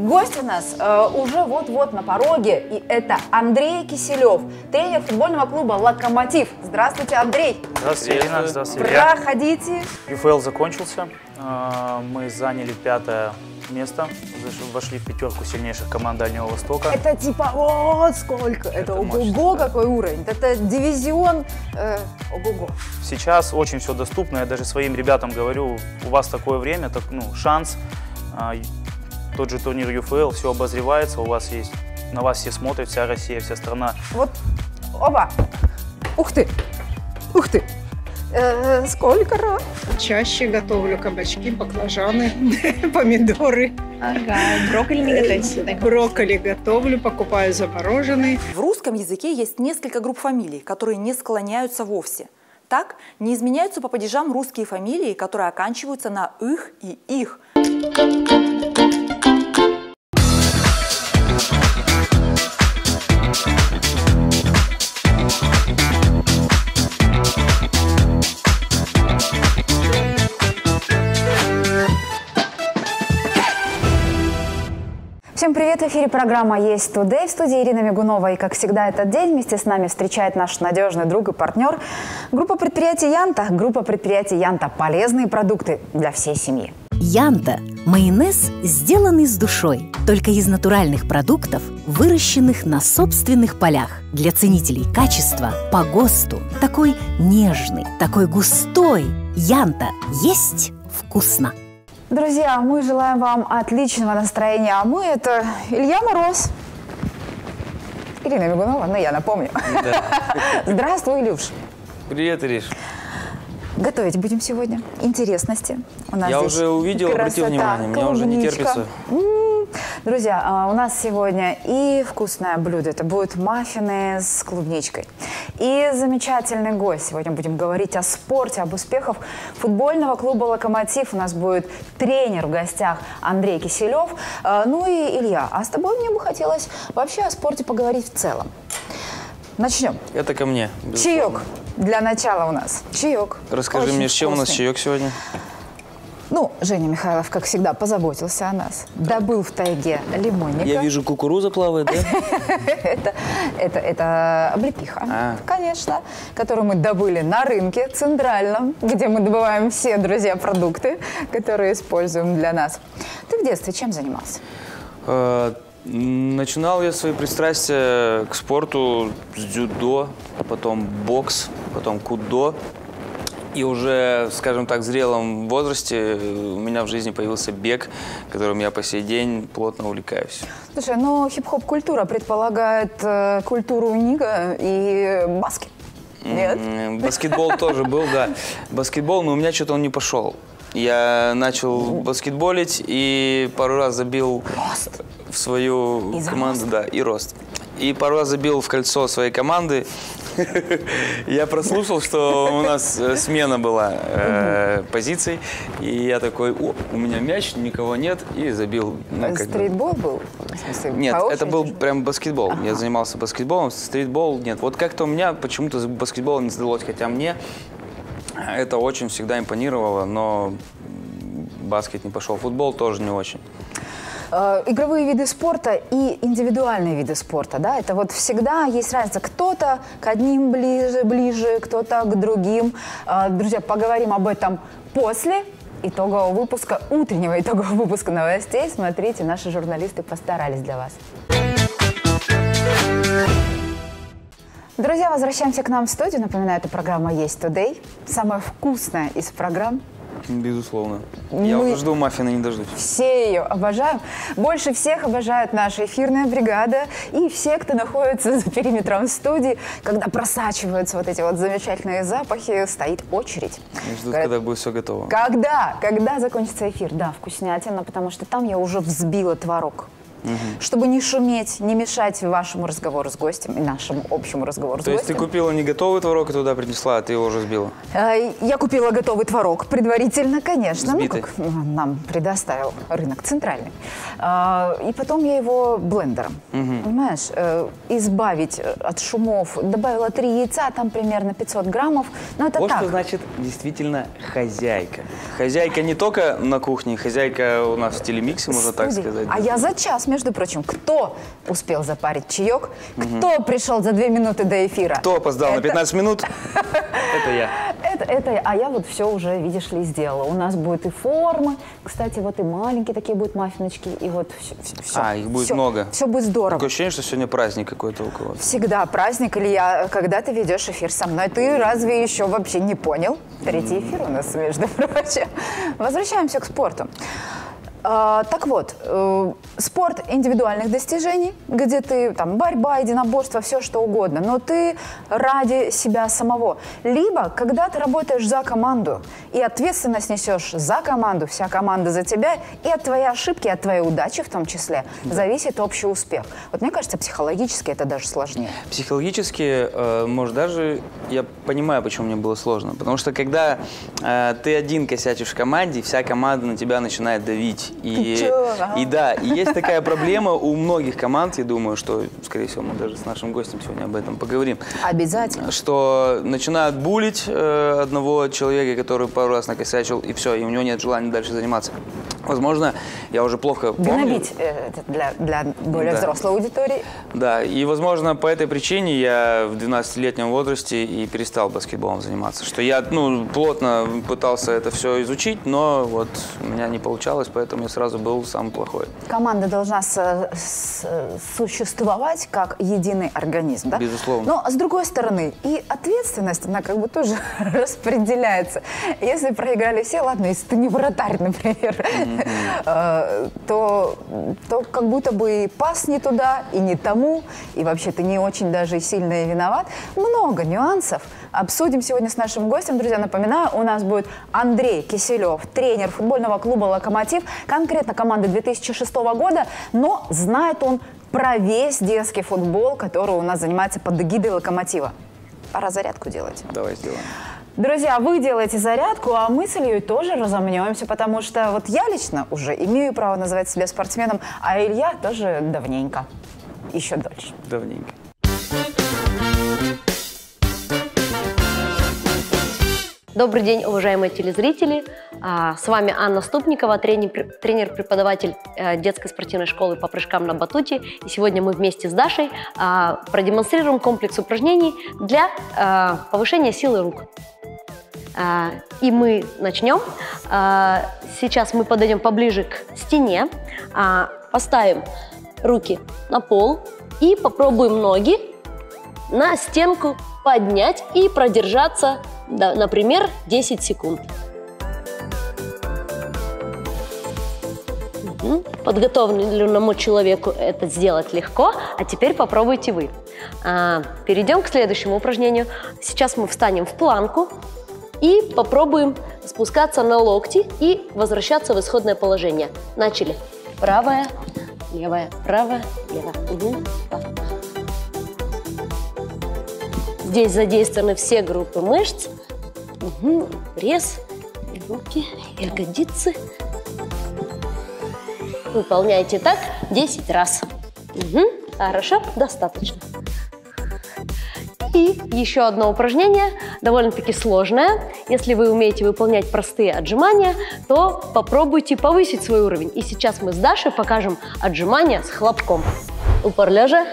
Гость у нас уже вот-вот на пороге, и это Андрей Киселев, тренер футбольного клуба «Локомотив». Здравствуйте, Андрей. Здравствуйте, Ирина. Здравствуйте. Проходите. ЮФЛ закончился, мы заняли 5-е место, вошли в 5-ку сильнейших команд Дальнего Востока. Это типа вот сколько, это ого-го какой уровень, это дивизион ого-го. Сейчас очень все доступно, я даже своим ребятам говорю, у вас такое время, шанс. Тот же турнир ЮФЛ, все обозревается, у вас есть, на вас все смотрят, вся Россия, вся страна. Вот, оба, ух ты, сколько раз? Чаще готовлю кабачки, баклажаны, помидоры. Ага, брокколи не готовите? Брокколи готовлю, покупаю замороженный. В русском языке есть несколько групп фамилий, которые не склоняются вовсе. Так, не изменяются по падежам русские фамилии, которые оканчиваются на «их» и «их». Всем привет! В эфире программа «Есть Today». В студии Ирина Мигунова. И, как всегда, этот день вместе с нами встречает наш надежный друг и партнер. Группа предприятий «Янта». Группа предприятий «Янта». Полезные продукты для всей семьи. Янта – майонез, сделанный с душой, только из натуральных продуктов, выращенных на собственных полях. Для ценителей качества по ГОСТу. Такой нежный, такой густой. Янта есть вкусно. Друзья, мы желаем вам отличного настроения. А мы – это Илья Мороз. Ирина Мигунова, я напомню. Да. Здравствуй, Илюш. Привет, Ириш. Готовить будем сегодня. Интересности. У нас Я здесь уже увидел, обратил внимание, мне уже не терпится. Друзья, у нас сегодня и вкусное блюдо, это будут маффины с клубничкой. И замечательный гость. Сегодня будем говорить о спорте, об успехах футбольного клуба «Локомотив». У нас будет тренер в гостях Андрей Киселев. Ну и Илья, а с тобой мне бы хотелось вообще о спорте поговорить в целом. Начнем. Это ко мне. Чаек для начала у нас. Чаек. Расскажи очень мне, с чем у нас вкусный. чаек сегодня? Женя Михайлов, как всегда, позаботился о нас. Добыл в тайге лимонника. Я вижу, кукуруза плавает, да? Это облепиха, конечно, которую мы добыли на рынке центральном, где мы добываем все, друзья, продукты, которые используем для нас. Ты в детстве чем занимался? Начинал я свои пристрастия к спорту с дзюдо, потом бокс, потом кудо. И уже, скажем так, в зрелом возрасте у меня в жизни появился бег, которым я по сей день плотно увлекаюсь. Слушай, хип-хоп-культура предполагает культуру нига и баскет. Нет? Баскетбол тоже был, да. Баскетбол, но у меня что-то он не пошел. Я начал баскетболить и пару раз забил в свою команду. Да, и рост. И пару раз забил в кольцо своей команды. Я прослушал, что у нас смена была позиций. И я такой, у меня мяч, никого нет, и забил. Стритбол был? Нет, это был прям баскетбол. Я занимался баскетболом, стритбол нет. Вот как-то у меня почему-то с баскетболом не сдалось, хотя мне это очень всегда импонировало, но баскет не пошел. Футбол тоже не очень. Игровые виды спорта и индивидуальные виды спорта, да, это вот всегда есть разница. Кто-то к одним ближе, кто-то к другим. Друзья, поговорим об этом после итогового выпуска, утреннего итогового выпуска новостей. Смотрите, наши журналисты постарались для вас. Друзья, возвращаемся к нам в студию. Напоминаю, эта программа «Есть Today». Самая вкусная из программ. Безусловно. Я уже жду маффины, не дождусь. Все ее обожаем. Больше всех обожает наша эфирная бригада и все, кто находится за периметром студии. Когда просачиваются вот эти вот замечательные запахи, стоит очередь. Ждут, когда будет все готово. Когда закончится эфир? Да, вкуснятина, потому что там я уже взбила творог. чтобы не шуметь, не мешать вашему разговору с гостем и нашему общему разговору с То есть гостем. ты купила не готовый творог и туда принесла, а ты его уже сбила? Я купила готовый творог предварительно, конечно, Взбитый. нам предоставил рынок центральный. И потом я его блендером, понимаешь, избавить от шумов. Добавила 3 яйца, там примерно 500 граммов. Но это Вот так. что значит действительно хозяйка. Хозяйка не только на кухне, хозяйка у нас в телемиксе, можно так Студии. сказать. А я за час, между прочим. Кто успел запарить чаек? Кто пришел за 2 минуты до эфира? Кто опоздал на 15 минут? Это я. А я вот все уже, видишь ли, сделала. У нас будет и формы, кстати, вот и маленькие такие будут маффиночки, и вот все. А, их будет много. Все будет здорово. Такое ощущение, что сегодня праздник какой-то у кого-то. Всегда праздник, Илья, когда ты ведешь эфир со мной. Ты разве еще вообще не понял? 3-й эфир у нас, между прочим. Возвращаемся к спорту. Так вот, спорт индивидуальных достижений, где ты, там, борьба, единоборство, все что угодно, но ты ради себя самого. Либо, когда ты работаешь за команду и ответственность несешь за команду, вся команда за тебя, и от твоей ошибки, от твоей удачи в том числе, зависит общий успех. Вот мне кажется, психологически это даже сложнее. Психологически, может, даже я понимаю, почему мне было сложно. Потому что когда ты один косячишь в команде, вся команда на тебя начинает давить. И да, и есть такая проблема у многих команд, я думаю, что, скорее всего, мы даже с нашим гостем сегодня об этом поговорим. Обязательно. Что начинают булить одного человека, который пару раз накосячил, и все, и у него нет желания дальше заниматься. Возможно, я уже плохо помню. Гнобить для более взрослой аудитории. Да, и, возможно, по этой причине я в 12-летнем возрасте и перестал баскетболом заниматься. Что я, плотно пытался это все изучить, но вот у меня не получалось, поэтому я сразу был самый плохой. Команда должна существовать как единый организм, да? Безусловно. Но, с другой стороны, и ответственность, она как бы тоже распределяется. Если проиграли все, ладно, если ты не вратарь, например, то как будто бы и пас не туда, и не тому, и вообще ты не очень даже сильно и виноват. Много нюансов. Обсудим сегодня с нашим гостем. Друзья, напоминаю, у нас будет Андрей Киселев, тренер футбольного клуба «Локомотив», конкретно команды 2006 года, но знает он про весь детский футбол, который у нас занимается под эгидой «Локомотива». Пора зарядку делать. Давай сделаем. Друзья, вы делаете зарядку, а мы с Ильей тоже разомнемся, потому что вот я лично уже имею право называть себя спортсменом, а Илья тоже давненько, еще дольше. Давненько. Добрый день, уважаемые телезрители. С вами Анна Ступникова, тренер-преподаватель детской спортивной школы по прыжкам на батуте. И сегодня мы вместе с Дашей продемонстрируем комплекс упражнений для повышения силы рук. И мы начнем. Сейчас мы подойдем поближе к стене, поставим руки на пол и попробуем ноги на стенку поднять и продержаться, например, 10 секунд. Подготовленному человеку это сделать легко, а теперь попробуйте вы. Перейдем к следующему упражнению. Сейчас мы встанем в планку и попробуем спускаться на локти и возвращаться в исходное положение. Начали. Правая, левая, правая, левая. Здесь задействованы все группы мышц. Пресс, руки, ягодицы. Выполняйте так 10 раз. Хорошо, достаточно. И еще одно упражнение, довольно-таки сложное. Если вы умеете выполнять простые отжимания, то попробуйте повысить свой уровень. И сейчас мы с Дашей покажем отжимания с хлопком. Упор лежа.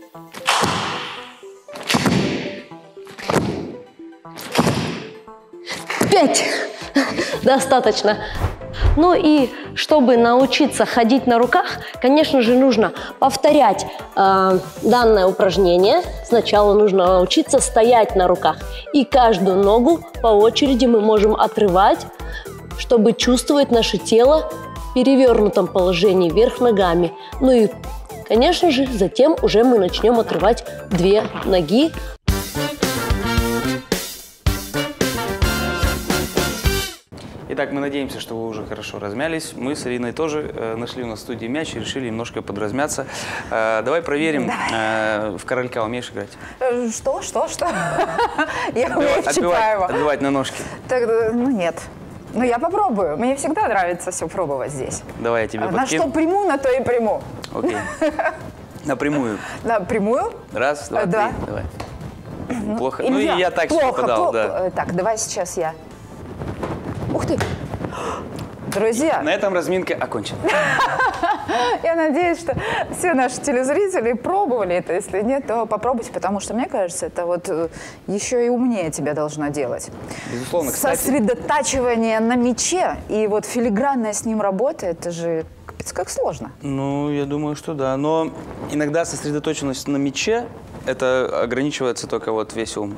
Пять. Достаточно. Ну и чтобы научиться ходить на руках, конечно же, нужно повторять данное упражнение. Сначала нужно научиться стоять на руках. И каждую ногу по очереди мы можем отрывать, чтобы чувствовать наше тело в перевернутом положении вверх ногами. Ну и, конечно же, затем уже мы начнем отрывать 2 ноги. Итак, так, мы надеемся, что вы уже хорошо размялись. Мы с Ириной тоже нашли у нас в студии мяч и решили немножко подразмяться. Давай проверим. В королька умеешь играть? Что? Я умею в Чапаева. Отбивать на ножки. Ну нет. Ну я попробую. Мне всегда нравится все пробовать здесь. Давай я тебе подкину. На что приму, на то и приму. Окей. Напрямую. Напрямую? Раз, два, три. Давай. Плохо. Ну и я так плохо, попадал, да. Так, давай сейчас я. Ух ты! Друзья! На этом разминка окончена. Я надеюсь, что все наши телезрители пробовали это. Если нет, то попробуйте, потому что, мне кажется, это вот еще и умнее тебя должно делать. Безусловно, кстати. Сосредотачивание на мяче и вот филигранная с ним работа, это же как сложно. Ну, я думаю, что да. Но иногда сосредоточенность на мяче, это ограничивается только вот весь ум.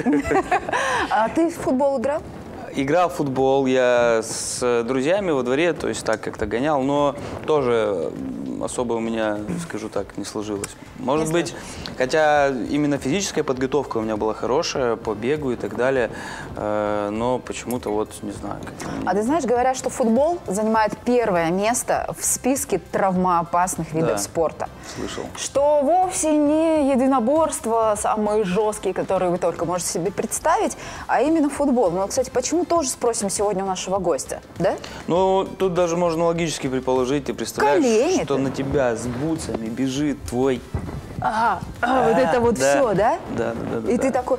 А ты в футбол играл? Играл в футбол я с друзьями во дворе, то есть так как-то гонял, но тоже особо у меня, скажу так, не сложилось. Может быть, хотя именно физическая подготовка у меня была хорошая, по бегу и так далее, но почему-то вот, не знаю. А ты знаешь, говорят, что футбол занимает первое место в списке травмоопасных видов спорта. Слышал. Что вовсе не единоборство самые жесткие, которые вы только можете себе представить, а именно футбол. Ну, кстати, почему тоже спросим сегодня у нашего гостя, да? Ну, тут даже можно логически предположить, ты представляешь, колени что на тебя с бутсами бежит твой... вот это вот все, да? Да. И ты такой...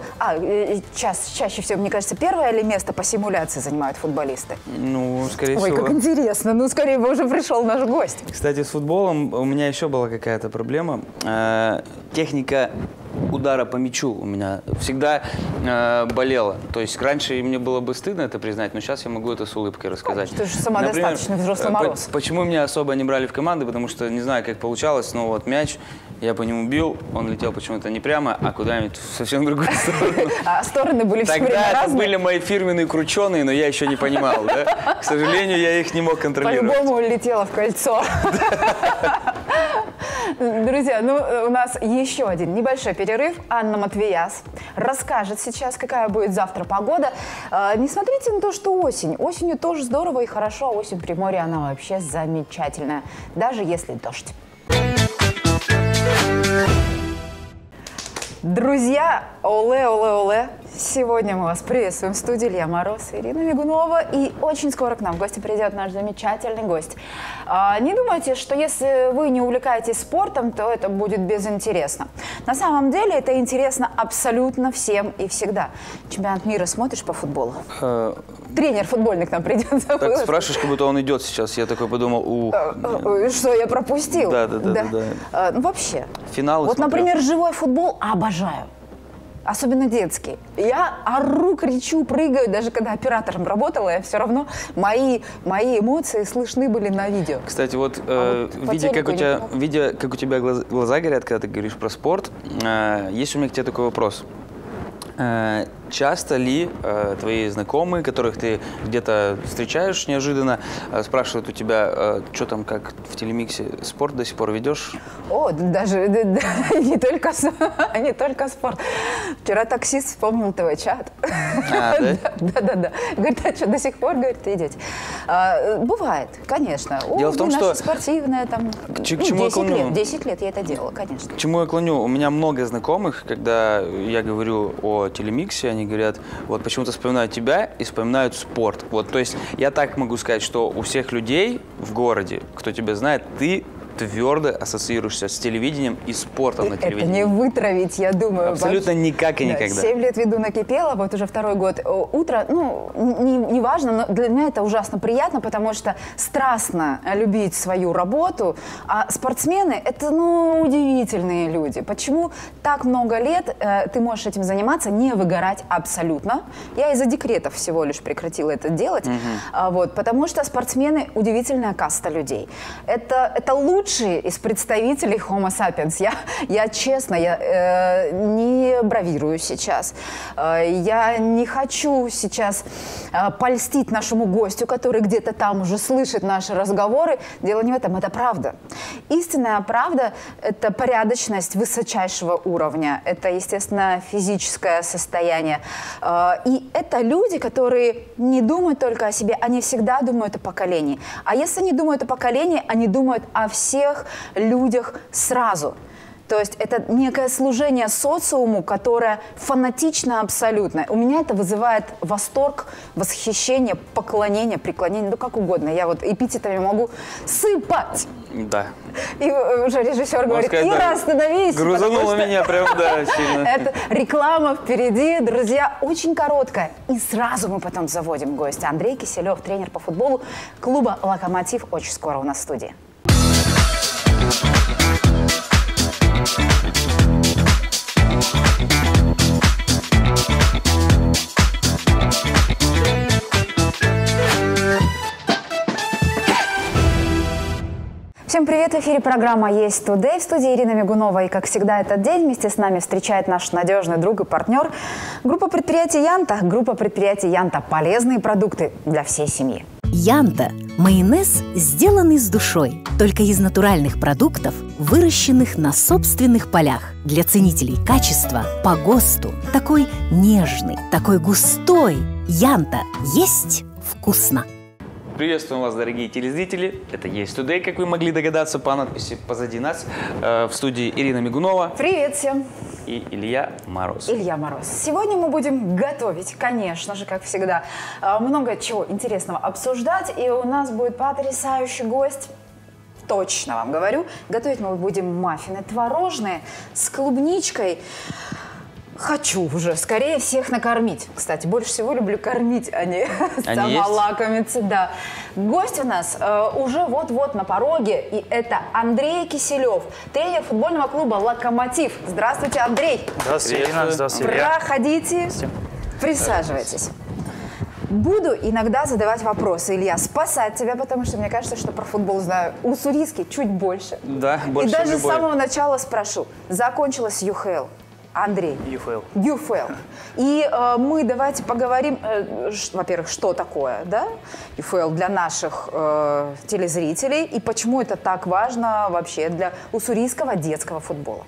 чаще всего, мне кажется, первое ли место по симуляции занимают футболисты? Ну, скорее всего. Ой, как интересно. Ну, скорее бы уже пришел наш гость. Кстати, с футболом у меня еще была какая-то проблема. Техника удара по мячу у меня всегда болела. То есть раньше мне было бы стыдно это признать, но сейчас я могу это с улыбкой рассказать. Ты же самодостаточный взрослый мороз. Почему меня особо не брали в команды? Потому что не знаю, как получалось, но вот мяч, я по нему бил, он летел почему-то не прямо, а куда-нибудь в совсем другую сторону. А стороны были все время разные? Тогда это были мои фирменные крученые, но я еще не понимал. Да? К сожалению, я их не мог контролировать. По-любому летело в кольцо. Друзья, ну у нас еще один небольшой перерыв. Анна Матвеяс расскажет сейчас, какая будет завтра погода. Не смотрите на то, что осень. Осенью тоже здорово и хорошо. А осень в Приморье, она вообще замечательная. Даже если дождь. Друзья, оле. Сегодня мы вас приветствуем в студии. Илья Мороз, Ирина Мигунова. И очень скоро к нам в гости придет наш замечательный гость. Не думайте, что если вы не увлекаетесь спортом, то это будет безинтересно. На самом деле это интересно абсолютно всем и всегда. Чемпионат мира смотришь по футболу? Тренер футбольный к нам придет. Так спрашиваешь, как будто он идет сейчас. Я такой подумал, что я пропустил? Да. Ну вообще. Финалы вот, смотрел. например, живой футбол обожаю. Особенно детский. Я ору, кричу, прыгаю. Даже когда оператором работала, я все равно мои эмоции слышны были на видео. Кстати, вот, видя, как у тебя глаза горят, когда ты говоришь про спорт, есть у меня к тебе такой вопрос. Часто ли твои знакомые, которых ты где-то встречаешь неожиданно, спрашивают у тебя, что там, как в телемиксе, спорт до сих пор ведешь? О, даже не только спорт. Вчера таксист вспомнил ТВ-чат. Да. Говорит, а что, до сих пор, говорит, идете? Бывает, конечно. Дело в том, что... спортивное, там, 10 лет я это делала, конечно. К чему я клоню? У меня много знакомых, когда я говорю о телемиксе, они говорят, вот почему-то вспоминают тебя и вспоминают спорт. Вот, то есть я так могу сказать, что у всех людей в городе, кто тебя знает, ты твердо ассоциируешься с телевидением и спортом на телевидении. Это не вытравить, я думаю. Абсолютно никак и никогда. 7 лет веду «Накипело», вот уже второй год. Утро, не важно, но для меня это ужасно приятно, потому что страстно любить свою работу, а спортсмены – это, удивительные люди. Почему так много лет ты можешь этим заниматься, не выгорать абсолютно? Я из-за декретов всего лишь прекратила это делать, потому что спортсмены – удивительная каста людей. Это лучшие из представителей Homo sapiens. Я честно, не бравирую сейчас. Я не хочу сейчас польстить нашему гостю, который где-то там уже слышит наши разговоры. Дело не в этом, это правда. истинная правда – это порядочность высочайшего уровня, это, естественно, физическое состояние. И это люди, которые не думают только о себе, они всегда думают о поколении. А если они думают о поколении, они думают о всех людях сразу. То есть это некое служение социуму, которое фанатично абсолютно. У меня это вызывает восторг, восхищение, поклонение, преклонение, ну как угодно. Я вот эпитетами могу сыпать. Да. И уже режиссер говорит: сказать, Ира, да, остановись. грузануло меня прям, да, сильно. Это реклама впереди, друзья, очень короткая. И сразу мы потом заводим гостя. Андрей Киселев, тренер по футболу клуба «Локомотив». Очень скоро у нас в студии. Всем привет! В эфире программа «Есть Today». В студии Ирина Мигунова. И, как всегда, этот день вместе с нами встречает наш надежный друг и партнер. Группа предприятий «Янта». Группа предприятий «Янта». Полезные продукты для всей семьи. Янта – майонез, сделанный с душой. Только из натуральных продуктов, выращенных на собственных полях. Для ценителей качества по ГОСТу. Такой нежный, такой густой. Янта есть вкусно. Приветствуем вас, дорогие телезрители. Это «Есть Today», как вы могли догадаться по надписи позади нас. В студии Ирина Мигунова. Привет всем! И Илья Мороз. Илья Мороз. Сегодня мы будем готовить, конечно же, как всегда, много чего интересного обсуждать. И у нас будет потрясающий гость. Точно вам говорю. Готовить мы будем маффины творожные с клубничкой. Хочу уже скорее всех накормить. Кстати, больше всего люблю кормить, а не сама лакомиться. Да. Гость у нас уже вот-вот на пороге, и это Андрей Киселев, тренер футбольного клуба «Локомотив». Здравствуйте, Андрей. Здравствуйте, Ирина. Здравствуйте, Илья. Проходите, присаживайтесь. Буду иногда задавать вопросы, Илья, спасать тебя, потому что мне кажется, что про футбол знаю уссурийский чуть больше. Да, больше. И даже с самого начала спрошу, закончилась ЮХЛ. Андрей. ЮФЛ. И мы давайте поговорим, во-первых, что такое, да, ЮФЛ для наших телезрителей и почему это так важно вообще для уссурийского детского футбола.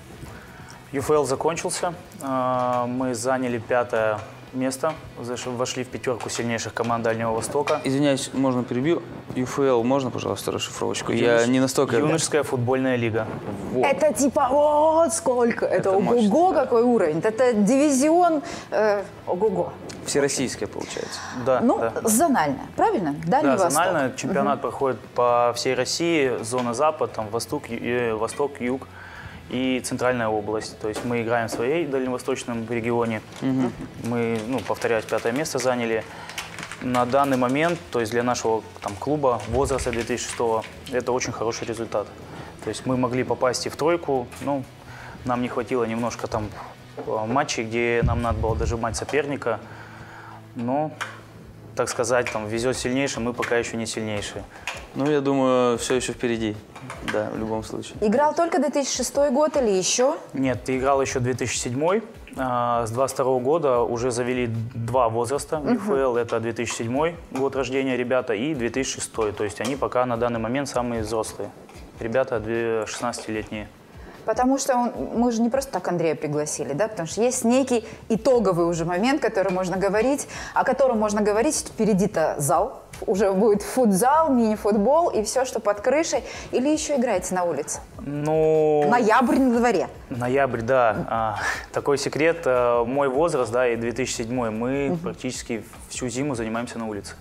ЮФЛ закончился. Мы заняли 5-е место, вошли в 5-ку сильнейших команд Дальнего Востока. Извиняюсь, можно перебью? ЮФЛ, можно, пожалуйста, расшифровочку? Я не настолько... Юношеская футбольная лига. Вот. Это типа вот сколько, это ого-го какой уровень, это дивизион, ого-го. Всероссийская, получается. Да. Ну, да. Зональная, правильно? Дальний Восток. Зональная. Чемпионат проходит по всей России, зона Запад, там Восток, Юг и Центральная область. То есть мы играем в своей дальневосточном регионе. Мы, повторяюсь, 5-е место заняли. На данный момент, то есть для нашего клуба возраста 2006-го, это очень хороший результат. То есть мы могли попасть и в 3-ку, но нам не хватило немножко матчей, где нам надо было дожимать соперника. Но, так сказать, везет сильнейшим, мы пока еще не сильнейшие. Ну, я думаю, все еще впереди, да, в любом случае. Играл только 2006 год или еще? Нет, ты играл еще 2007. С 22 года уже завели 2 возраста ЮФЛ. Это 2007 год рождения ребята и 2006. То есть они пока на данный момент самые взрослые. Ребята 16-летние. Потому что мы же не просто так Андрея пригласили, да? Потому что есть некий итоговый уже момент, о котором можно говорить, впереди-то зал. Уже будет футзал, мини-футбол и все, что под крышей. Или еще играете на улице? Ноябрь на дворе. Ноябрь, да. Такой секрет. Мой возраст, да, и 2007 мы практически всю зиму занимаемся на улице.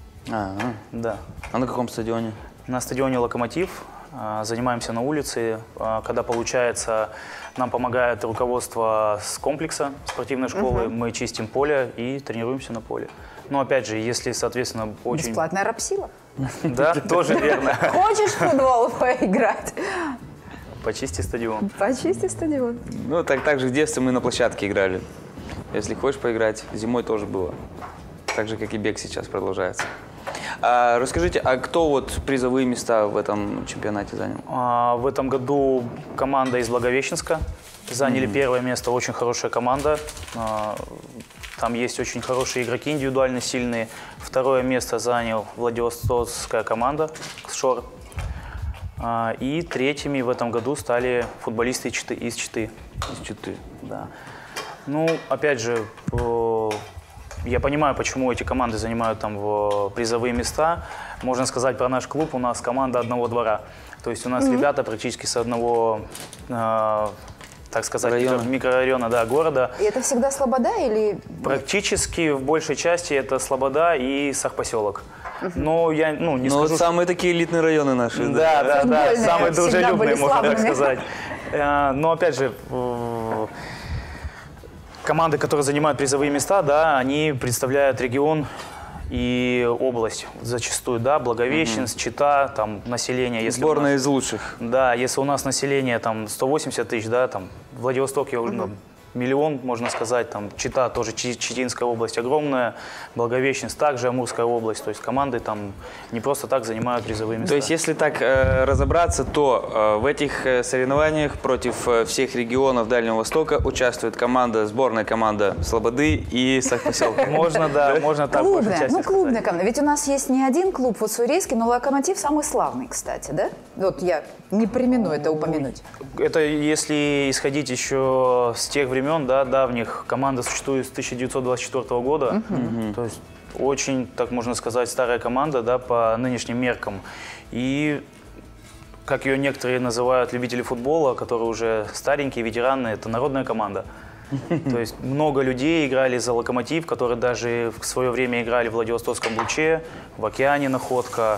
Да. А на каком стадионе? На стадионе «Локомотив». Занимаемся на улице. Когда получается, нам помогает руководство с комплекса спортивной школы. Мы чистим поле и тренируемся на поле. Но опять же, если, соответственно, очень... Бесплатная рапсила. Да, тоже верно. Хочешь в футбол поиграть? Почисти стадион. Почисти стадион. Ну, так же в детстве мы на площадке играли. Если хочешь поиграть, зимой тоже было. Так же, как и бег сейчас продолжается. Расскажите, а кто призовые места в этом чемпионате занял? В этом году команда из Благовещенска заняли 1-е место, очень хорошая команда. Там есть очень хорошие игроки, индивидуально сильные. 2-е место занял Владивостокская команда «Шор». И третьими в этом году стали футболисты из Читы. Да. Ну, опять же, я понимаю, почему эти команды занимают там призовые места. Можно сказать про наш клуб, у нас команда одного двора. То есть у нас ребята практически с одного, так сказать, микрорайона, да, города. И это всегда Слобода или… Практически в большей части это Слобода и Сахпоселок. Но я не скажу… Вот самые такие элитные районы наши. Да, самые дружелюбные, можно так сказать. Но опять же, команды, которые занимают призовые места, да, они представляют регион и область зачастую, да, Благовещенск, Чита, там население. Если сборная из лучших. Да, если у нас население там 180 тысяч, да, там Владивосток, я уже миллион, можно сказать, там Чита, тоже Читинская область огромная, Благовещенск, также Амурская область, то есть команды там не просто так занимают призовые места. То есть если так разобраться, то в этих соревнованиях против всех регионов Дальнего Востока участвует сборная команда Слободы и Сахпоселка. Можно, да, можно так больше части клубная команда. Ведь у нас есть не один клуб в Уссурийске, но Локомотив самый славный, кстати, да? Вот я не премину это упомянуть. Это если исходить еще с тех времен, да, давних. Команда существует с 1924 года. То есть очень, так можно сказать, старая команда, да, по нынешним меркам. И, как ее некоторые называют любители футбола, которые уже старенькие, ветераны, это народная команда. То есть много людей играли за «Локомотив», которые даже в свое время играли в Владивостокском «Луче», в «Океане» «Находка».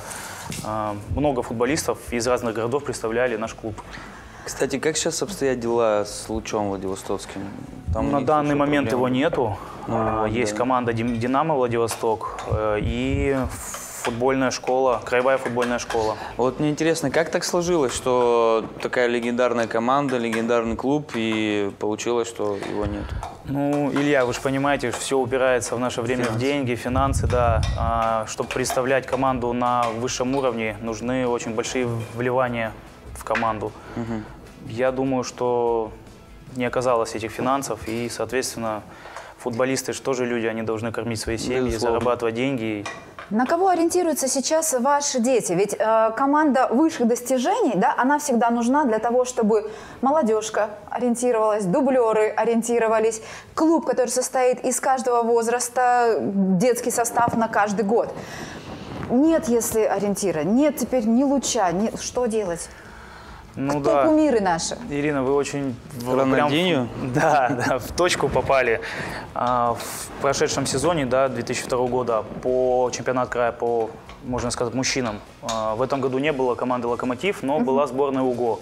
Много футболистов из разных городов представляли наш клуб. Кстати, как сейчас обстоят дела с «Лучом» Владивостокским? Там на данный момент его нету. Есть да. команда «Динамо Владивосток» и футбольная школа, краевая футбольная школа. Вот мне интересно, как так сложилось, что такая легендарная команда, легендарный клуб, и получилось, что его нет? Ну, Илья, вы же понимаете, все упирается в наше время в деньги, финансы, да. Чтобы представлять команду на высшем уровне, нужны очень большие вливания в команду. Я думаю, что не оказалось этих финансов, и, соответственно, футболисты же тоже люди, они должны кормить свои семьи, зарабатывать деньги. На кого ориентируются сейчас ваши дети? Ведь команда высших достижений, да, она всегда нужна для того, чтобы молодежка ориентировалась, дублеры ориентировались, клуб, который состоит из каждого возраста, детский состав на каждый год. Нет, если ориентира, нет теперь ни Луча, нет, что делать? Ну, кто да. кумиры наши? Ирина, вы очень Рональдинho? Да, в точку попали. В прошедшем сезоне, да, 2002 года по чемпионату края по, можно сказать, мужчинам. В этом году не было команды «Локомотив», но была сборная УГО.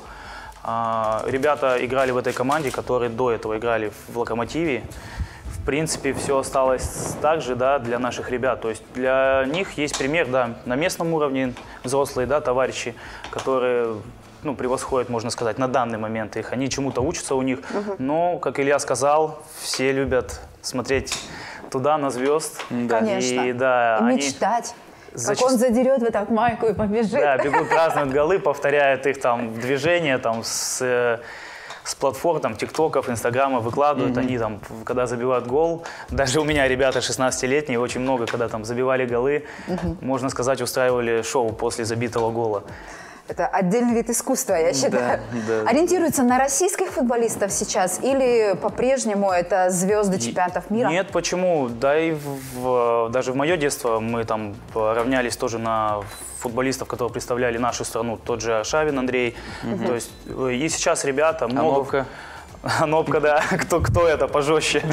Ребята играли в этой команде, которые до этого играли в «Локомотиве». В принципе, все осталось так же, да, для наших ребят. То есть для них есть пример, да, на местном уровне взрослые, да, товарищи, которые превосходят, можно сказать, на данный момент их. Они чему-то учатся у них. Но, как Илья сказал, все любят смотреть туда, на звезд. Конечно. И, да, и мечтать. Как он задерет в эту майку и побежит. Да, бегут, празднуют голы, повторяют их там движения там, с платформ, там, тиктоков, инстаграма выкладывают. Они там, когда забивают гол, даже у меня ребята 16-летние, очень много, когда там забивали голы, можно сказать, устраивали шоу после забитого гола. Это отдельный вид искусства, я считаю. Да. Ориентируются на российских футболистов сейчас или по-прежнему это звезды чемпионатов мира? Нет, почему? Да и даже в мое детство мы там равнялись тоже на футболистов, которые представляли нашу страну. Тот же Аршавин Андрей. То есть и сейчас ребята много... Анопка, да. Кто это пожестче?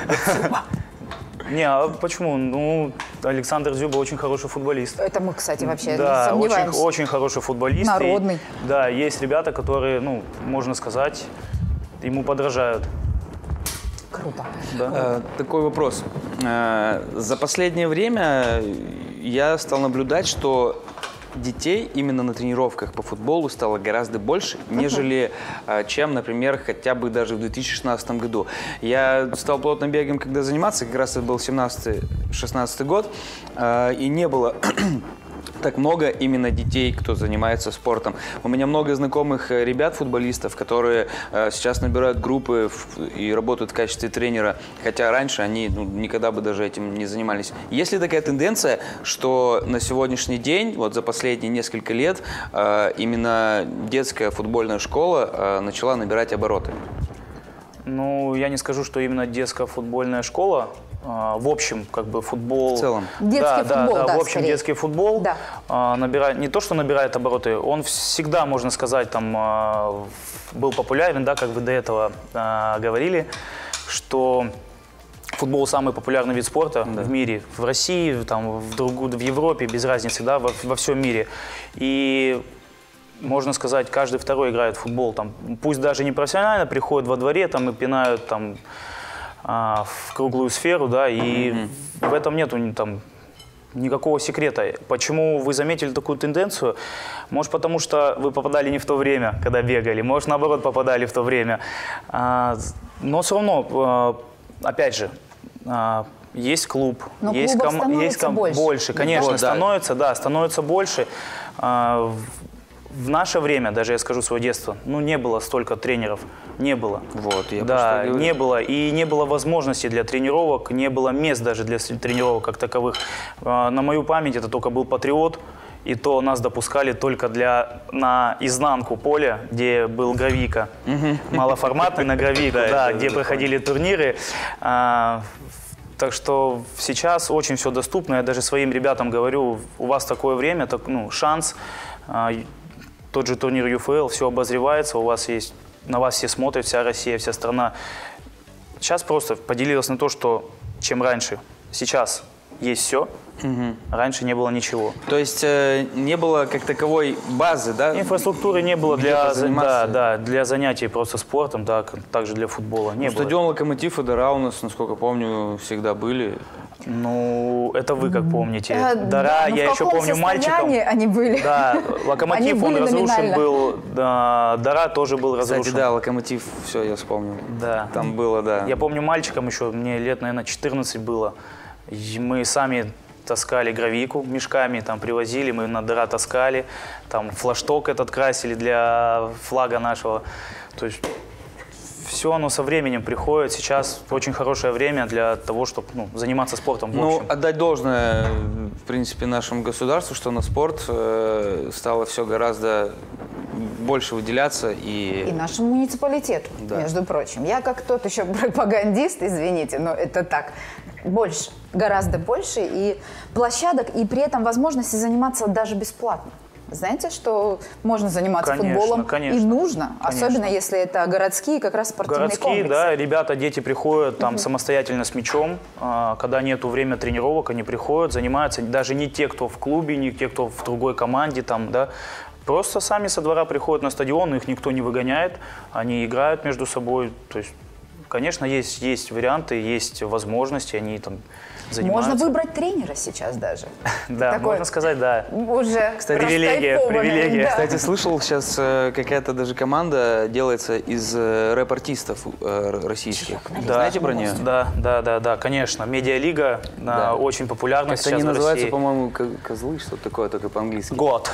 Не, а почему? Ну, Александр Дзюба очень хороший футболист. Это мы, кстати, вообще не да, сомневаемся. очень хороший футболист. Народный. И, да, есть ребята, которые, можно сказать, ему подражают. Круто. Да. Такой вопрос. За последнее время я стал наблюдать, что детей именно на тренировках по футболу стало гораздо больше, нежели чем, например, хотя бы даже в 2016 году. Я стал плотно бегом, когда заниматься, как раз это был 17-16 год, и не было так много именно детей, кто занимается спортом. У меня много знакомых ребят-футболистов, которые сейчас набирают группы и работают в качестве тренера, хотя раньше они никогда бы даже этим не занимались. Есть ли такая тенденция, что на сегодняшний день, вот за последние несколько лет, именно детская футбольная школа начала набирать обороты? Ну, я не скажу, что именно детская футбольная школа. В общем, как бы футбол. В целом. Детский футбол, да, в общем, скорее. детский футбол набирает, не то, что набирает обороты, он всегда, можно сказать, там был популярен, да, как вы до этого говорили, что футбол самый популярный вид спорта в мире, в России, там, в Европе, без разницы, да, во всем мире. И можно сказать, каждый второй играет в футбол, там, пусть даже не профессионально, приходят во дворе там, и пинают там, в круглую сферу, да, и в этом нету там никакого секрета. Почему вы заметили такую тенденцию? Может, потому что вы попадали не в то время, когда бегали, может, наоборот, попадали в то время. Но все равно, опять же, есть клуб, но есть больше, конечно, Вот, становится больше. В наше время, даже я скажу свое детство, не было столько тренеров, не было. Вот, я да, не было. И не было возможности для тренировок, не было мест даже для тренировок как таковых. На мою память это только был «Патриот», и то нас допускали только на изнанку поля, где был гравийка, малоформатный на гравийку, где проходили турниры. Так что сейчас очень все доступно. Я даже своим ребятам говорю, у вас такое время, шанс. Тот же турнир ЮФЛ, все обозревается, на вас все смотрят, вся Россия, вся страна. Сейчас просто поделилась на то, что чем раньше. Сейчас есть все, раньше не было ничего. То есть не было как таковой базы, да? Инфраструктуры не было для занятий просто спортом, да, также для футбола. Не было. Стадион «Локомотив» и «Дара» у нас, насколько помню, всегда были. Ну, это вы как помните. Дара, я еще помню мальчиком. Они были? Да, «Локомотив», он разрушен был. Дара тоже был разрушен. Кстати, да, «Локомотив», все, я вспомнил. Да. Там было, да. Я помню мальчиком еще, мне лет, наверное, 14 было. И мы сами таскали гравийку мешками, там привозили, мы на Дара таскали, там флашток этот красили для флага нашего. То есть все оно со временем приходит. Сейчас очень хорошее время для того, чтобы заниматься спортом в общем. Отдать должное, в принципе, нашему государству, что на спорт стало все гораздо больше выделяться. И нашему муниципалитету, между прочим. Я как тот еще пропагандист, извините, но это так. Больше, гораздо больше и площадок, и при этом возможности заниматься даже бесплатно. Знаете, что можно заниматься футболом и нужно, особенно если это городские как раз спортивные комплексы. Да, ребята, дети приходят там самостоятельно с мячом, когда нету времени тренировок, они приходят, занимаются, даже не те, кто в клубе, не те, кто в другой команде, там, да, просто сами со двора приходят на стадион, их никто не выгоняет, они играют между собой, то есть, конечно, есть варианты, есть возможности, они там занимаются. Можно выбрать тренера сейчас даже. Да, можно сказать, да. Уже привилегия. Кстати, слышал, сейчас какая-то даже команда делается из рэп-артистов российских. Знаете про нее? Да, конечно. Медиалига очень популярна сейчас в России. Они называются, по-моему, козлы, что-то такое, только по-английски. Год.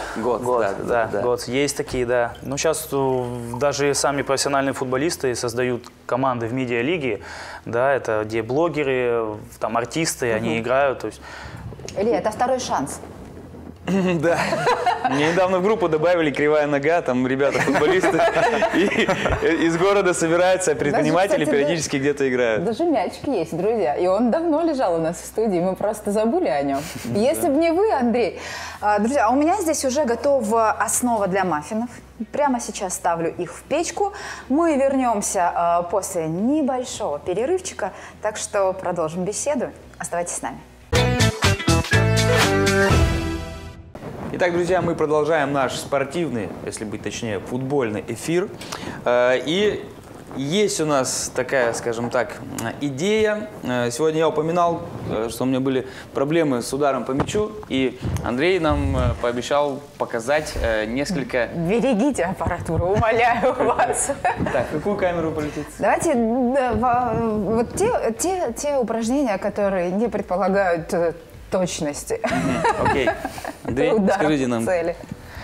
Да. Есть такие, да. Ну, сейчас даже сами профессиональные футболисты создают команды в медиалиге, да, это где блогеры, там артисты, они играют, то есть. Илья, это второй шанс. Да. Мне недавно в группу добавили «Кривая нога», там ребята-футболисты из города собираются, предприниматели периодически где-то играют. Даже мячик есть, друзья. И он давно лежал у нас в студии, мы просто забыли о нем. Если бы не вы, Андрей. Друзья, у меня здесь уже готова основа для маффинов. Прямо сейчас ставлю их в печку. Мы вернемся после небольшого перерывчика, так что продолжим беседу. Оставайтесь с нами. Итак, друзья, мы продолжаем наш спортивный, если быть точнее, футбольный эфир. И есть у нас такая, скажем так, идея. Сегодня я упоминал, что у меня были проблемы с ударом по мячу, и Андрей нам пообещал показать несколько... Берегите аппаратуру, умоляю вас. Так, какую камеру полетит? Давайте вот те упражнения, которые не предполагают точности. Окей. Андрей, Удар скажите в нам. цели.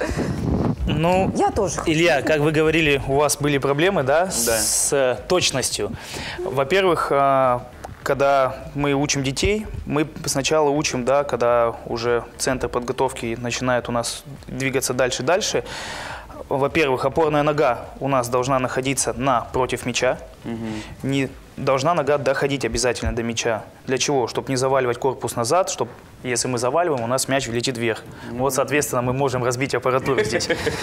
Ну, Я тоже хочу. Илья, как вы говорили, у вас были проблемы, да, Да. с точностью. Во-первых, когда мы учим детей, мы сначала учим, да, когда уже центр подготовки начинает у нас двигаться дальше. Во-первых, опорная нога у нас должна находиться напротив мяча. Не должна нога доходить обязательно до мяча. Для чего? Чтобы не заваливать корпус назад, чтобы, если мы заваливаем, у нас мяч влетит вверх. Вот, соответственно, мы можем разбить аппаратуру здесь.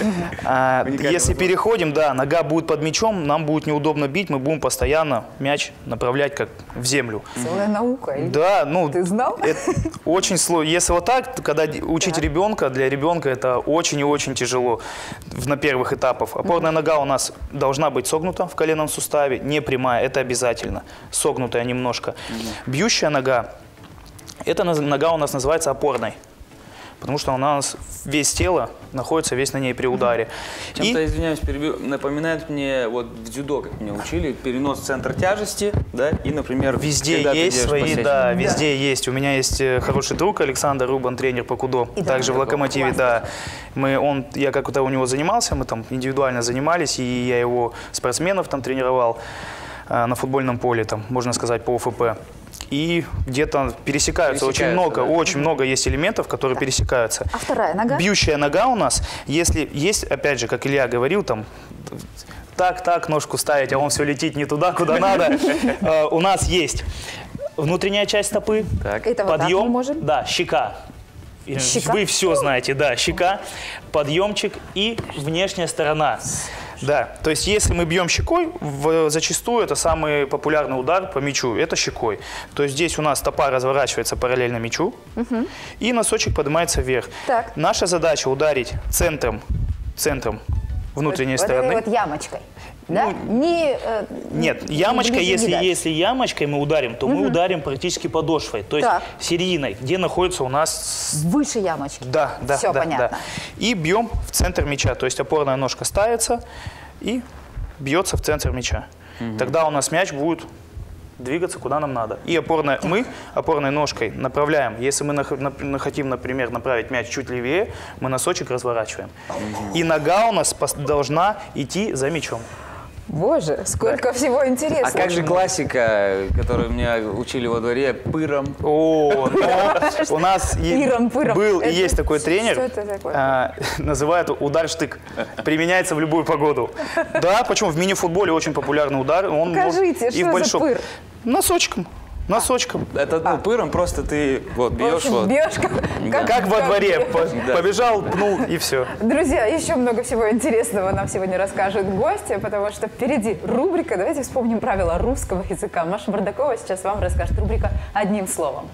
Если переходим, да, нога будет под мячом, нам будет неудобно бить, мы будем постоянно мяч направлять как в землю. Целая наука. Иль. Да, ну, Ты знал? это очень сложно. Если вот так, когда учить ребенка, для ребенка это очень и очень тяжело на первых этапах. Опорная нога у нас должна быть согнута в коленном суставе, не прямая, это обязательно, согнутая немножко. Бьющая нога, эта нога у нас называется опорной, потому что у нас весь тело находится весь на ней при ударе. Чем-то, извиняюсь, перебью, напоминает мне, вот в дзюдо, как меня учили, перенос в центр тяжести, да, и, например, Везде когда ты есть делаешь свои, посещение. да, везде есть. У меня есть хороший друг Александр Рубан, тренер по кудо, И также в да, Локомотиве, да. Я как-то у него занимался, мы там индивидуально занимались, и я его спортсменов там тренировал на футбольном поле, там, можно сказать, по ОФП. И где-то пересекаются очень много, да. очень много есть элементов, которые пересекаются. А вторая нога? Бьющая нога у нас, если есть, опять же, как Илья говорил, там, так ножку ставить, а он все летит не туда, куда надо. У нас есть внутренняя часть стопы, Это вот так мы подъем, можем? да, щека. Щека? Вы все знаете, да, щека, подъемчик и внешняя сторона. Да, то есть если мы бьем щекой, зачастую это самый популярный удар по мячу, это щекой. То есть здесь у нас стопа разворачивается параллельно мячу, и носочек поднимается вверх. Так. Наша задача ударить центром внутренней Вот стороны. этой вот ямочкой. Да? Нет, ямочка, ближе, не дальше. если ямочкой мы ударим, то мы ударим практически подошвой, то есть Так. серединой, где находится у нас... Выше ямочки. Да. Все понятно. Да. И бьем в центр мяча, то есть опорная ножка ставится и бьется в центр мяча. Тогда у нас мяч будет двигаться куда нам надо. И мы опорной ножкой направляем. Если мы хотим, например, направить мяч чуть левее, мы носочек разворачиваем. И нога у нас должна идти за мячом. Боже, сколько всего интересного. А как же классика, которую меня учили во дворе, пыром? О, у нас Пыром. был и Это есть такой что тренер, это такое? называют удар-штык. Применяется в любую погоду. Да, почему? В мини-футболе очень популярный удар. Он Покажите, и в что большом. за пыр? Носочком. Это пыром просто ты вот бьешь вот. Бьешь, Как во дворе. Да. Побежал, пнул и все. Друзья, еще много всего интересного нам сегодня расскажут гости, потому что впереди рубрика. Давайте вспомним правила русского языка. Маша Бардакова сейчас вам расскажет. Рубрика «Одним словом».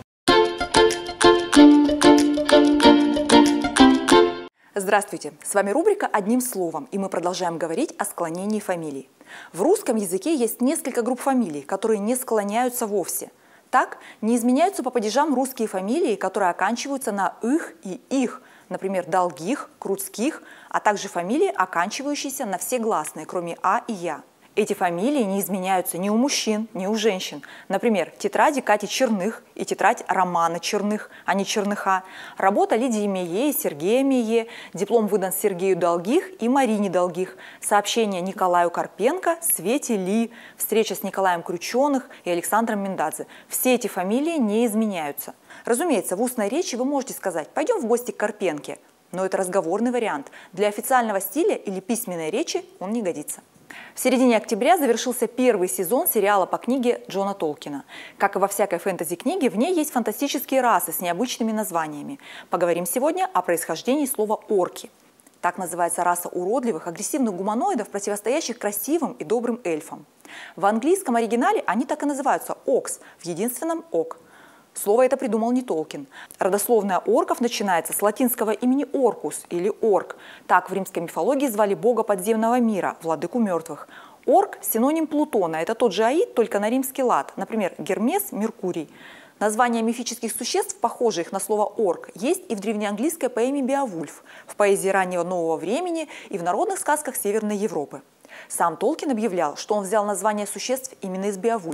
Здравствуйте! С вами рубрика «Одним словом», и мы продолжаем говорить о склонении фамилий. В русском языке есть несколько групп фамилий, которые не склоняются вовсе. Так, не изменяются по падежам русские фамилии, которые оканчиваются на «их» и «их», например, Долгих, Крутских, а также фамилии, оканчивающиеся на все гласные, кроме «а» и «я». Эти фамилии не изменяются ни у мужчин, ни у женщин. Например, тетради Кати Черных и тетрадь Романа Черных, а не Черныха. Работа Лидии Мее и Сергея Мее. Диплом выдан Сергею Долгих и Марине Долгих. Сообщение Николаю Карпенко, Свете Ли. Встреча с Николаем Крученых и Александром Миндадзе. Все эти фамилии не изменяются. Разумеется, в устной речи вы можете сказать «пойдем в гости к Карпенке». Но это разговорный вариант. Для официального стиля или письменной речи он не годится. В середине октября завершился первый сезон сериала по книге Джона Толкина. Как и во всякой фэнтези-книге, в ней есть фантастические расы с необычными названиями. Поговорим сегодня о происхождении слова «орки». Так называется раса уродливых, агрессивных гуманоидов, противостоящих красивым и добрым эльфам. В английском оригинале они так и называются «окс», в единственном «ок». Слово это придумал не Толкин. Родословная орков начинается с латинского имени Оркус или Орк. Так в римской мифологии звали бога подземного мира, владыку мертвых. Орк – синоним Плутона. Это тот же Аид, только на римский лад. Например, Гермес – Меркурий. Названия мифических существ, похожих на слово «орк», есть и в древнеанглийской поэме «Беовульф», в поэзии раннего нового времени и в народных сказках Северной Европы. Сам Толкин объявлял, что он взял название существ именно из Беовульфа.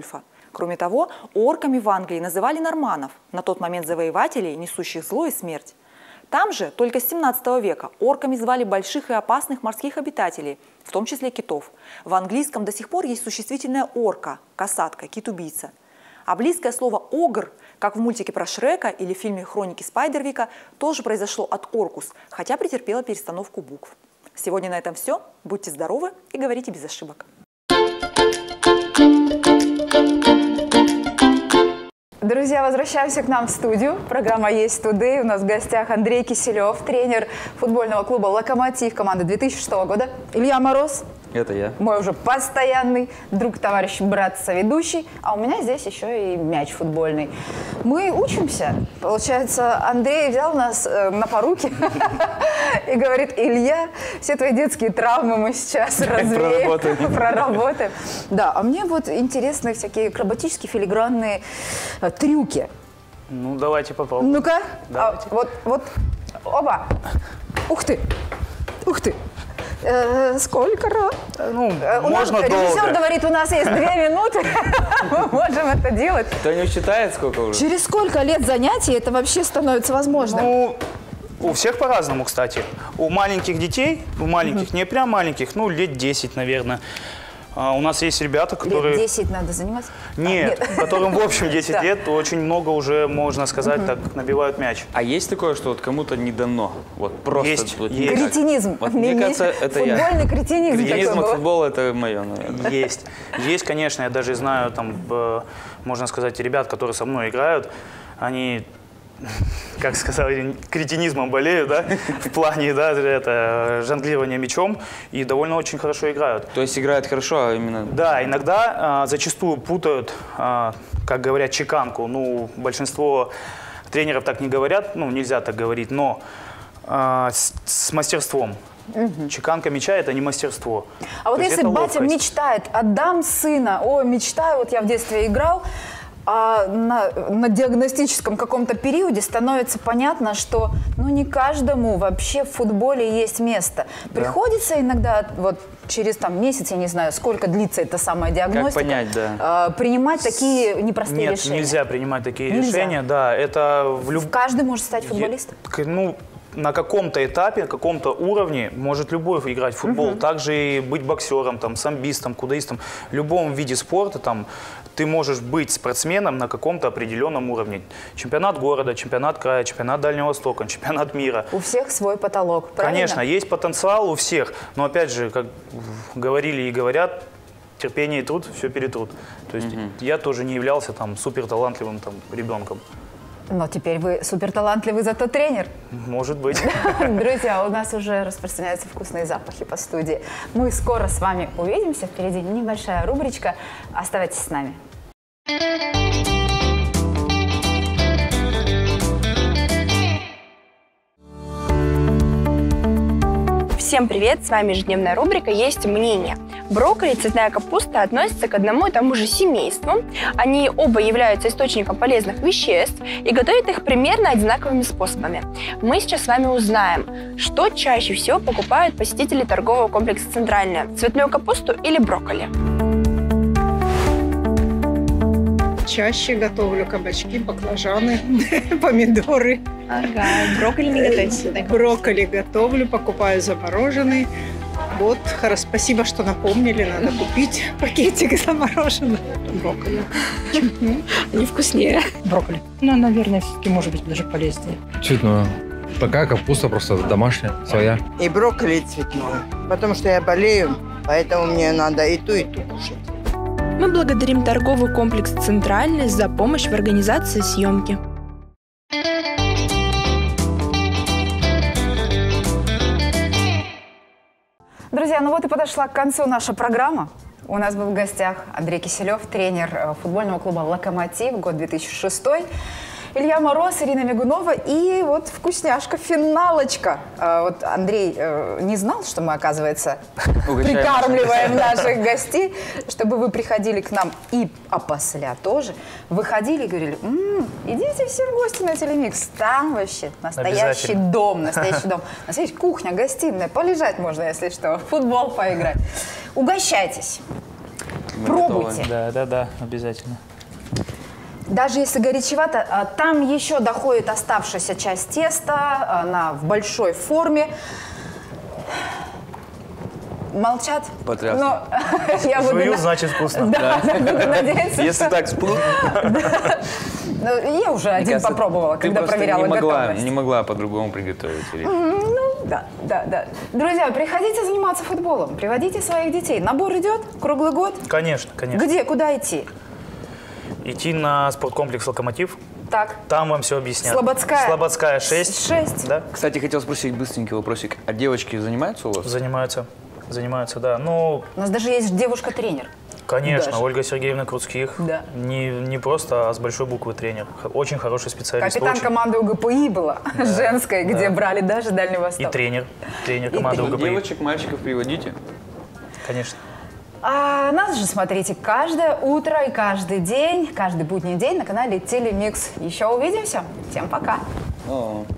Кроме того, орками в Англии называли норманнов, на тот момент завоевателей, несущих зло и смерть. Там же только с 17 века орками звали больших и опасных морских обитателей, в том числе китов. В английском до сих пор есть существительное орка, касатка, кит-убийца. А близкое слово «огр», как в мультике про Шрека или в фильме «Хроники Спайдервика», тоже произошло от «оркус», хотя претерпело перестановку букв. Сегодня на этом все. Будьте здоровы и говорите без ошибок. Друзья, возвращаемся к нам в студию. Программа «Есть Today». У нас в гостях Андрей Киселев, тренер футбольного клуба «Локомотив» команды 2006 года. Илья Мороз. Это я. Мой уже постоянный друг, товарищ, брат, соведущий. А у меня здесь еще и мяч футбольный. Мы учимся. Получается, Андрей взял нас на поруки и говорит: Илья, все твои детские травмы мы сейчас развеем, проработаем. Да, а мне вот интересны всякие акробатические филигранные трюки. Ну, давайте попробуем. Ну-ка. Давайте. Вот. Оба. Ух ты. Ух ты. Сколько раз? Ну, у нас можно режиссер долго. говорит, у нас есть 2 минуты, мы можем это делать. Кто-нибудь считает, сколько уже? Через сколько лет занятий это вообще становится возможным? Ну, у всех по-разному, кстати. У маленьких детей, у маленьких, не прям маленьких, ну, лет 10, наверное. У нас есть ребята, которые... Лет 10 надо заниматься? Нет, которым, в общем, 10 лет, очень много уже, можно сказать, так набивают мяч. А есть такое, что вот кому-то не дано? Вот просто... Есть, вот есть. никак. Кретинизм. Вот, мне кажется, это я. Футбольный кретинизм. Кретинизм такой от был. футбола – это мое, наверное. Есть. Есть, конечно, я даже знаю, там, можно сказать, ребят, которые со мной играют, они... как сказали, кретинизмом болеют, да, в плане, да, это жонглирования мячом, и довольно очень хорошо играют. То есть играют хорошо, а именно... Да, иногда зачастую путают, как говорят, чеканку. Ну, большинство тренеров так не говорят, ну, нельзя так говорить, но с мастерством. Чеканка мяча – это не мастерство. А вот если батя мечтает, отдам сына, мечтаю, вот я в детстве играл, а на диагностическом каком-то периоде становится понятно, что не каждому вообще в футболе есть место. Да. Приходится иногда вот через месяц, я не знаю, сколько длится эта самая диагностика, как понять, да. Принимать такие непростые решения. Нет, нельзя принимать такие решения. Да, это Каждый может стать футболистом? На каком-то этапе, на каком-то уровне может любой играть в футбол. Также и быть боксером, самбистом, кудаистом. В любом виде спорта ты можешь быть спортсменом на каком-то определенном уровне. Чемпионат города, чемпионат края, чемпионат Дальнего Востока, чемпионат мира. У всех свой потолок, правильно? Конечно, есть потенциал у всех. Но опять же, как говорили и говорят, терпение и труд все перетрут. То есть я тоже не являлся суперталантливым ребенком. Но теперь вы суперталантливый, зато тренер. Может быть. Друзья, у нас уже распространяются вкусные запахи по студии. Мы скоро с вами увидимся. Впереди небольшая рубричка. Оставайтесь с нами. Всем привет! С вами ежедневная рубрика «Есть мнение». Брокколи и цветная капуста относятся к одному и тому же семейству. Они оба являются источником полезных веществ и готовят их примерно одинаковыми способами. Мы сейчас с вами узнаем, что чаще всего покупают посетители торгового комплекса «Центральная» – цветную капусту или брокколи. Чаще готовлю кабачки, баклажаны, помидоры. Ага, брокколи не готовите? Брокколи готовлю, покупаю замороженный. Вот, спасибо, что напомнили, надо купить пакетик замороженного брокколи. Они вкуснее. Брокколи. Наверное, все-таки может быть даже полезнее. Цветную. Такая капуста просто домашняя, своя. И брокколи, и цветную. Потому что я болею, поэтому мне надо и ту кушать. Мы благодарим торговый комплекс «Центральный» за помощь в организации съемки. Друзья, вот и подошла к концу наша программа. У нас был в гостях Андрей Киселев, тренер футбольного клуба «Локомотив», год 2006. Илья Мороз, Ирина Мигунова и вот вкусняшка, финалочка. Вот Андрей не знал, что мы, оказывается, прикармливаем наших гостей, чтобы вы приходили к нам и опосля тоже, выходили и говорили: идите все в гости на Телемикс, там вообще настоящий дом, настоящая кухня, гостиная, полежать можно, если что, в футбол поиграть. Угощайтесь, пробуйте. Да, обязательно. Даже если горячевато, там еще доходит оставшаяся часть теста, она в большой форме. Молчат? Потрясно. Жую, значит вкусно. Да, буду надеяться, Если так сплут... Я уже один попробовала, когда проверяла готовность. не могла по-другому приготовить. Да. Друзья, приходите заниматься футболом, приводите своих детей. Набор идет круглый год? Конечно, конечно. Где, куда идти? Идти на спорткомплекс «Локомотив». Так. Там вам все объяснят. Слободская? Слободская, 6. 6. Да? Кстати, хотел спросить быстренький вопросик. А девочки занимаются у вас? Занимаются, да. Ну, у нас даже есть девушка-тренер. Конечно, даже. Ольга Сергеевна Крутских. Да. Не просто, а с большой буквы тренер. Очень хороший специалист. Капитан команды УГПИ была, женская, где брали даже Дальний Восток. И тренер команды УГПИ. Девочек, мальчиков приводите? Конечно. А нас же смотрите каждое утро и каждый день, каждый будний день на канале Телемикс. Еще увидимся. Всем пока.